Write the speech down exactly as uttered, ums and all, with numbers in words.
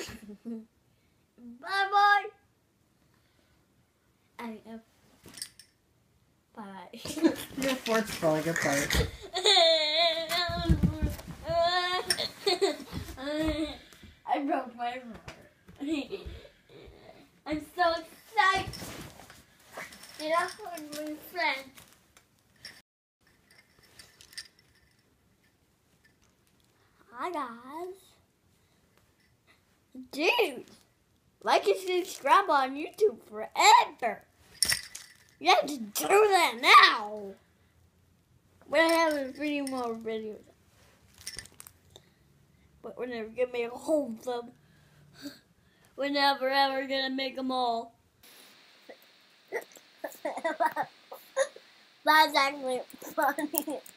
Bye-bye. I know. Bye. Your fort's falling apart. I broke my heart. I'm so excited. Get up with my friend. Hi guys. Dude, like and subscribe on YouTube forever. You have to do that now. We're having three more videos. But we're never gonna make a whole of them. We're never ever gonna make them all. That's actually funny.